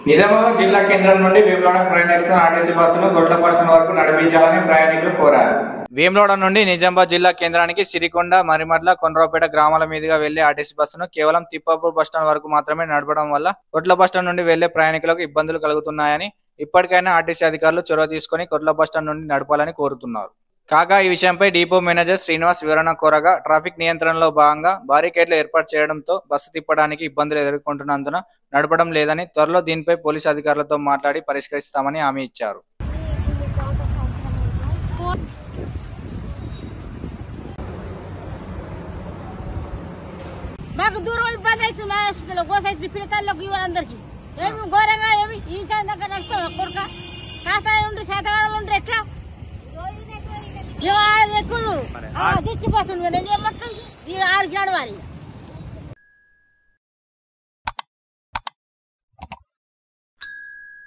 నిజామాబాద్ జిల్లా కేంద్రం నుండి వేములవాడకు ప్రయాణిస్తున్న ఆర్టీసీ బస్సును గొట్లప స్టేషన్ వరకు నడిపించాలని ప్రయాణికులు కోరారు. వేములవాడ నుండి నిజామాబాద్ జిల్లా కేంద్రానికి సిరికొండ, మరిమడ్ల, కొండ్రావుపేట గ్రామాల మీదుగా వెళ్లే ఆర్టీసీ బస్సును కేవలం తిప్పాపూర్ బస్టాండ్ వరకు మాత్రమే నడపడం వల్ల గొట్ల బస్టాండ్ నుండి వెళ్లే ప్రయాణికులకు ఇబ్బందులు కలుగుతున్నాయని ఇప్పటికైనా ఆర్టీసీ అధికారులు చొరవ తీసుకుని గొట్ల బస్టాండ్ నుండి నడపాలని కోరుతున్నారు. కాగా ఈ విషయంపై డిపో మేనేజర్ శ్రీనివాస్ వివరణ కోరగా ట్రాఫిక్ నియంత్రణలో భాగంగా బారికేడ్లు ఏర్పాటు చేయడంతో బస్సు తిప్పడానికి ఇబ్బందులు ఎదుర్కొంటున్నందున నడపడం లేదని, త్వరలో దీనిపై పోలీసు అధికారులతో మాట్లాడి పరిష్కరిస్తామని హామీ ఇచ్చారు. మాకు దూరం ఇబ్బంది అవుతుంది. మా హాస్పిటల్ గోసైతే పిల్లకాయలకు ఇవ్వాలందరికి ఏమి ఘోరంగా ఏమి ఈ చందక నడుస్తాం కొడుక కాస్తాయి ఉండి శాతగానాలు ఉండి ఎట్లా ఎక్కువ తెచ్చిపోతుంది. నేను ఏమంటాను 6కి నడవాలి.